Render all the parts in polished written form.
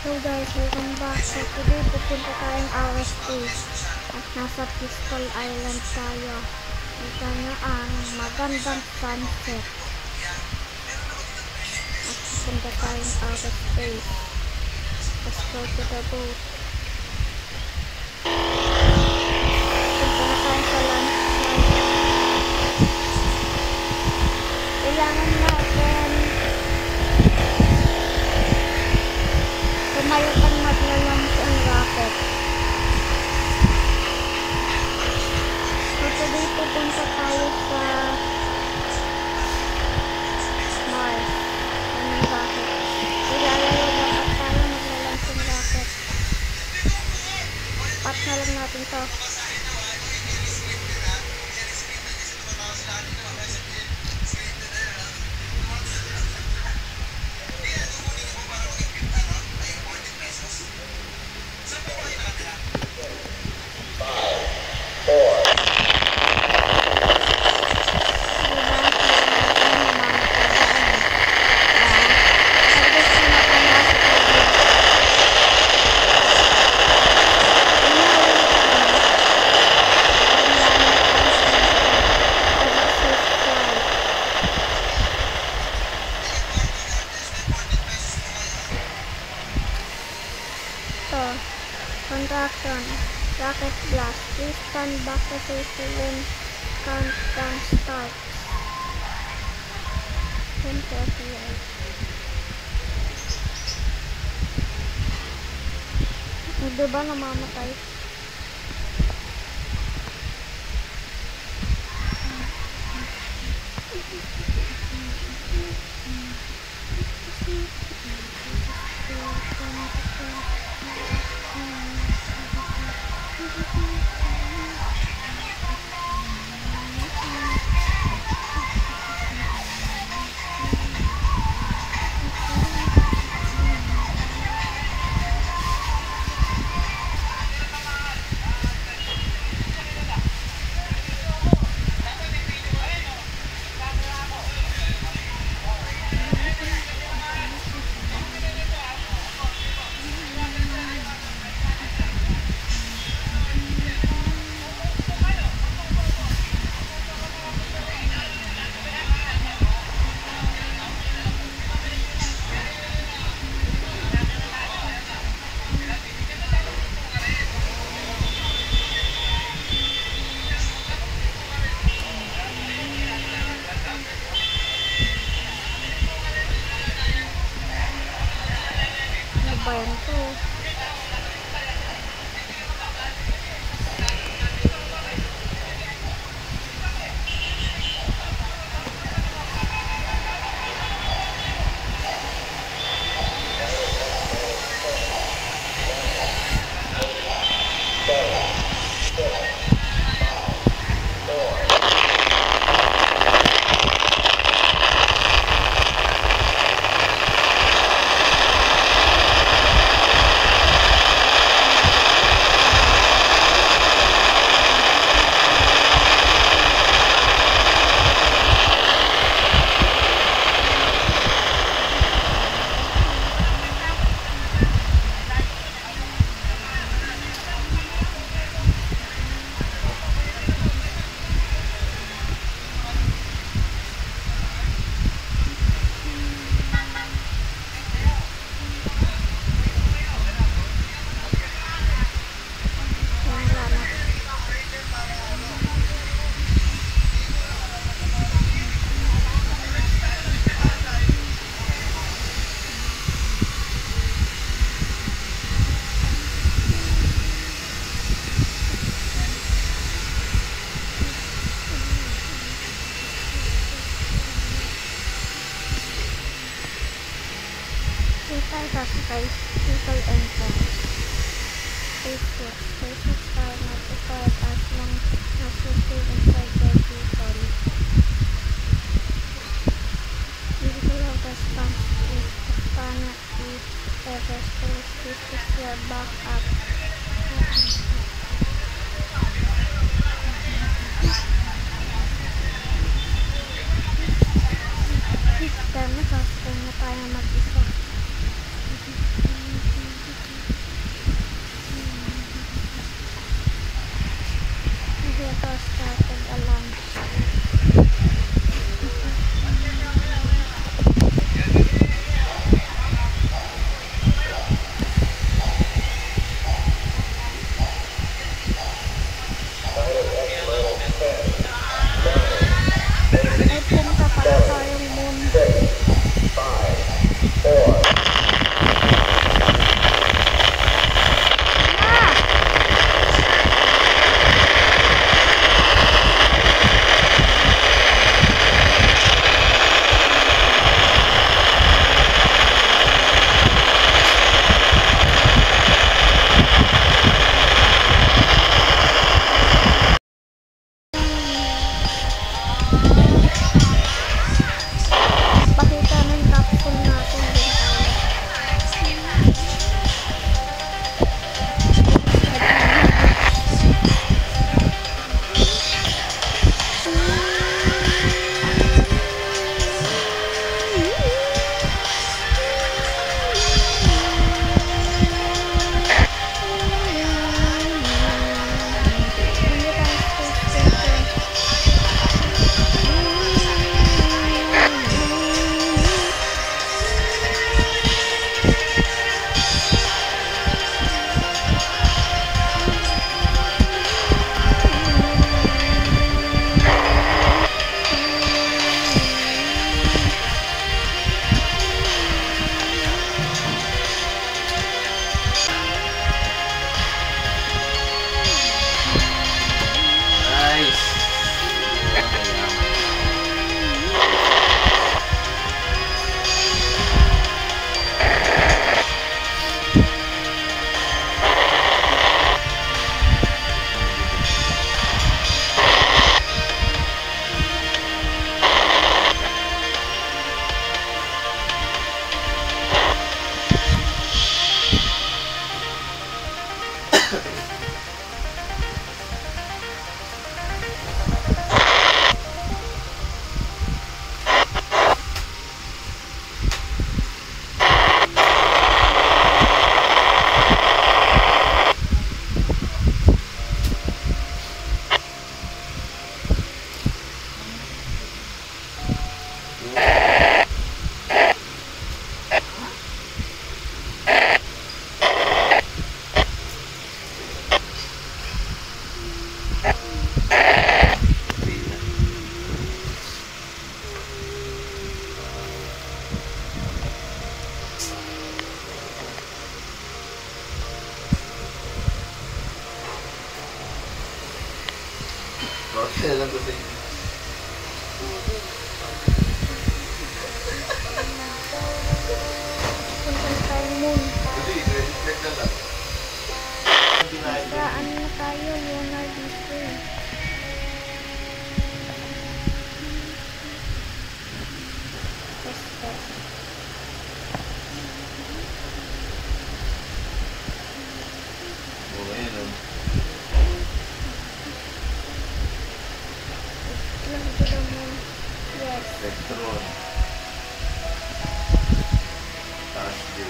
So guys, welcome back. So today pupunta tayong aerospace at nasa Pistol Island tayo. Kita nyo ang magandang sunset. At pupunta tayong aerospace. Let's go to the boat. Punta na tayo sa land side. Kailangan natin tumayo pang maglalang sa rocket. So today pupunta tayo sa Mars. Anong rocket? Ilalaro dapat tayo maglalang sa rocket. Pat na lang natin to. Contraction, rocket blast. Please stand back to safety when countdown starts. 10:30. Diba namamatay? Bayan to. Tayo sasakay vehicle entrance. Spaces are not required as long as you stay inside the vehicle. Vehicle of response is Espana Aerospace. This is your backup. Dahil sasakay na tayo mag-isa. Alam ko sa inyo. Punta na tayo moon. Hindi, credit card na lang. Sa ano na tayo, lunar dito eh. Test. Oo, ayan o. Lang ito daw moon. Yes. Electron. Taas din.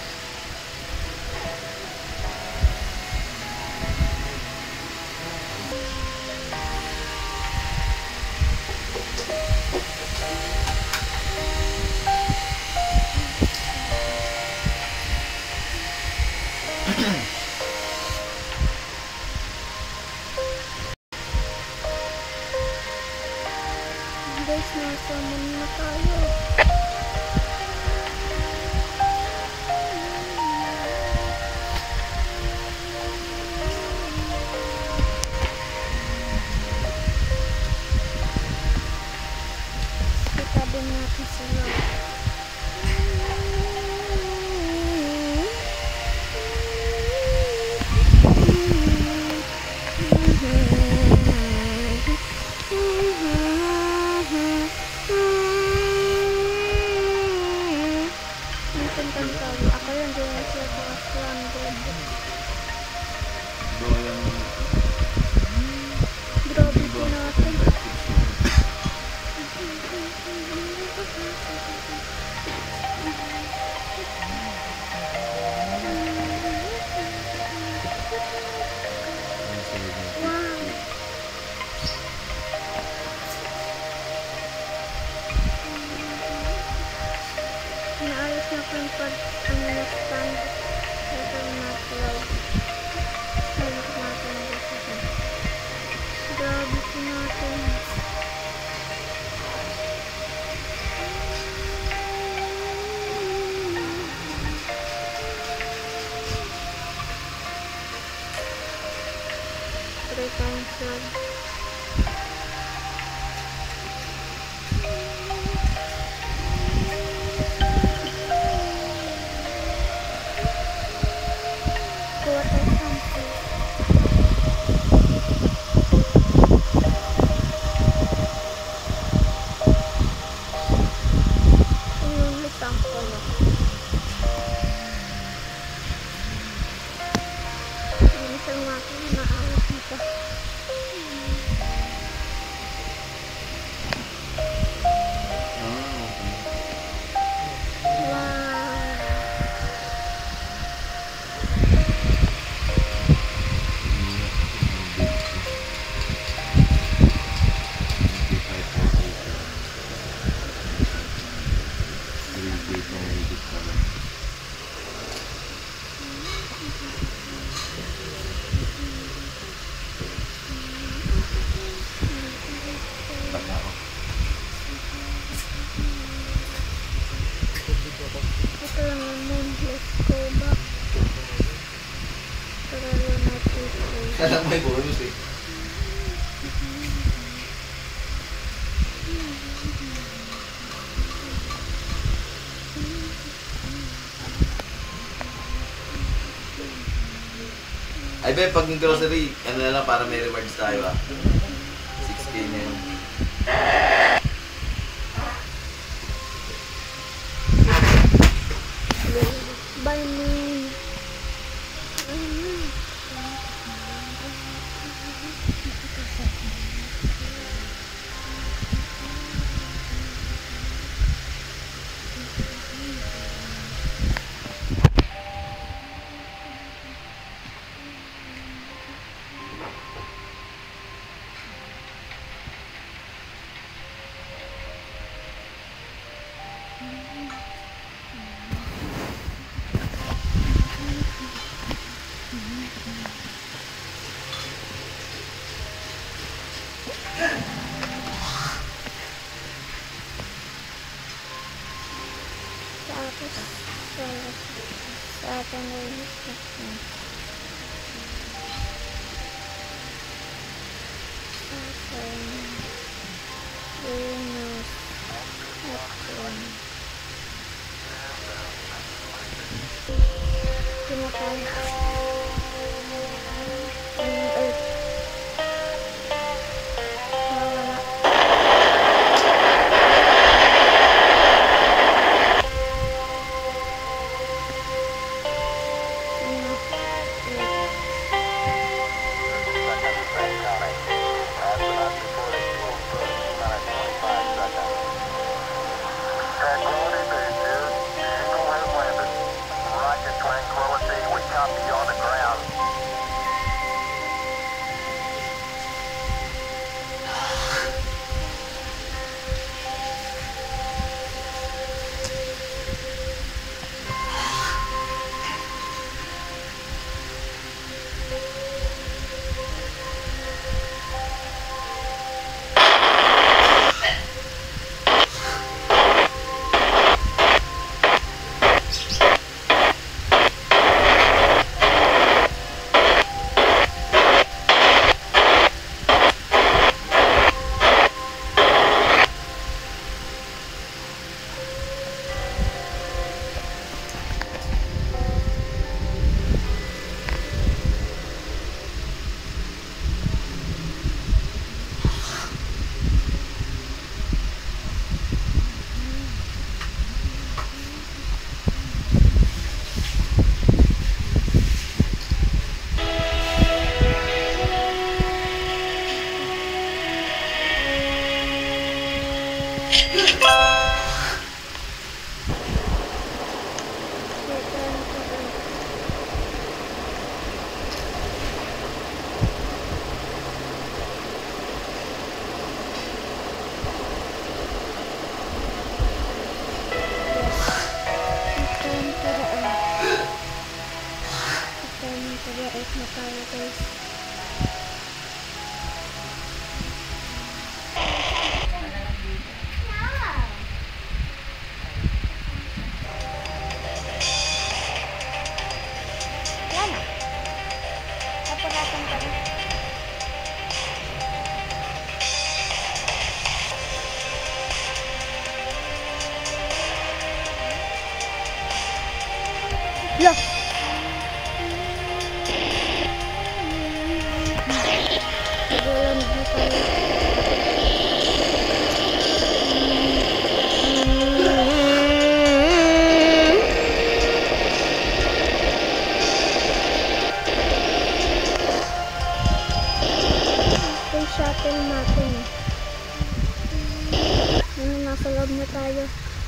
Guys, nasa moon na tayo. Kita din natin sila. Ako yung doon siya sa Aslan. Doon. Grabe po natin. Wow. Naayos na po yung pag-stand. Ito yung natural. Salok natin dito. Grabe po natin. Try tayong flag. Kuha tayo sample. Ayun, may sample na. Hindi sa mga naawit nito. Wow. Ito lang ang moon. Let's go back. Para lunar dito. Alam may bonus eh. Ay be, pag grocery, ano na lang para may rewards tayo ah. 6K na yun. Bye, moon. Tapos, sa atin na yung step Venus, Neptune. Pinatay. Earth. Nawala. Tranquility Base here. Eagle has landed. Roger Tranquility, we copy you on the ground. Na tayo guys. Yan na. Tapos pa rin. Yeah. Shuttle natin eh. Nasa loob na tayo.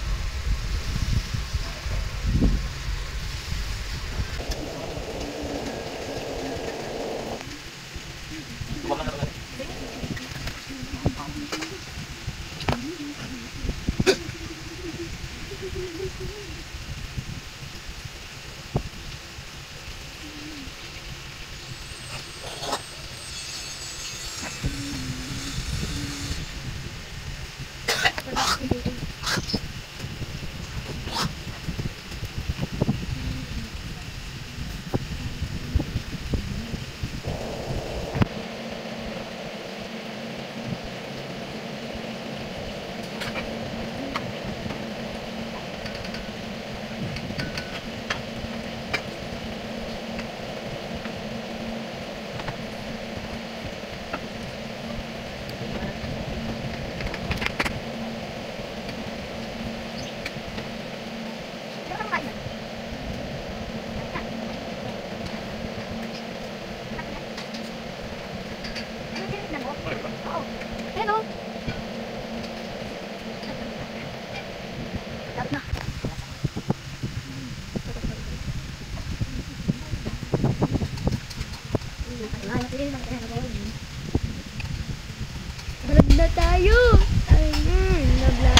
Vlog na tayo. Ayun, na-vlog.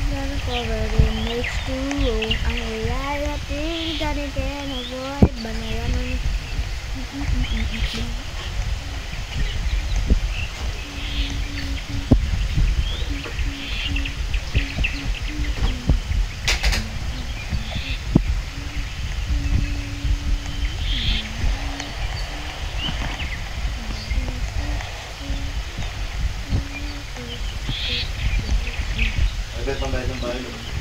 Covered in H2O. Ang reality that it can avoid, but Ay, bet, pambayad ng bahay.